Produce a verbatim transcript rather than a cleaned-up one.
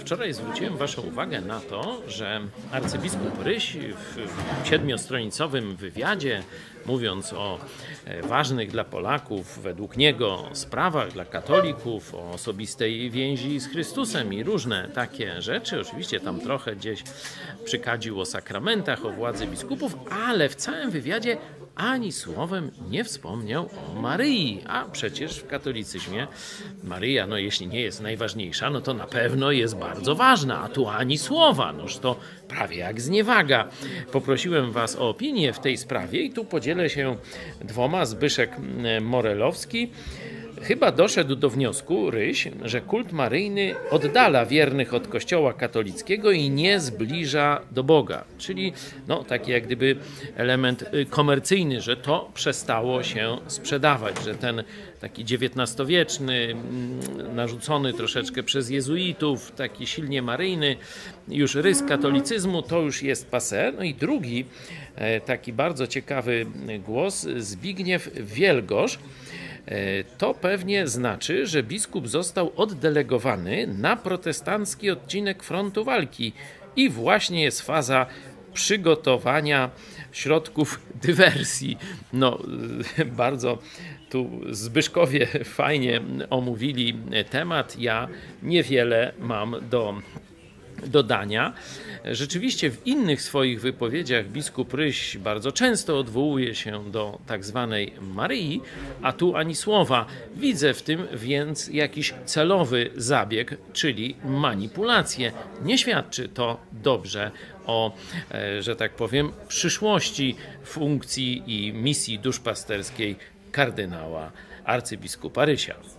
Wczoraj zwróciłem Waszą uwagę na to, że arcybiskup Ryś w siedmiostronicowym wywiadzie, mówiąc o ważnych dla Polaków, według niego sprawach dla katolików, o osobistej więzi z Chrystusem i różne takie rzeczy, oczywiście tam trochę gdzieś przykadził o sakramentach, o władzy biskupów, ale w całym wywiadzie ani słowem nie wspomniał o Maryi, a przecież w katolicyzmie Maryja, no jeśli nie jest najważniejsza, no to na pewno jest bardzo ważna, a tu ani słowa, noż to prawie jak zniewaga. Poprosiłem Was o opinię w tej sprawie i tu podzielę się dwoma. Zbyszek Morelowski chyba doszedł do wniosku, Ryś, że kult maryjny oddala wiernych od kościoła katolickiego i nie zbliża do Boga. Czyli no, taki jak gdyby element komercyjny, że to przestało się sprzedawać, że ten taki dziewiętnastowieczny, narzucony troszeczkę przez jezuitów, taki silnie maryjny, już rys katolicyzmu, to już jest passé. No i drugi taki bardzo ciekawy głos, Zbigniew Wielgosz. To pewnie znaczy, że biskup został oddelegowany na protestancki odcinek frontu walki i właśnie jest faza przygotowania środków dywersji. No, bardzo tu Zbyszkowie fajnie omówili temat. Ja niewiele mam do dodania. Rzeczywiście w innych swoich wypowiedziach biskup Ryś bardzo często odwołuje się do tak zwanej Maryi, a tu ani słowa. Widzę w tym więc jakiś celowy zabieg, czyli manipulację. Nie świadczy to dobrze o, że tak powiem, przyszłości funkcji i misji duszpasterskiej kardynała arcybiskupa Rysia.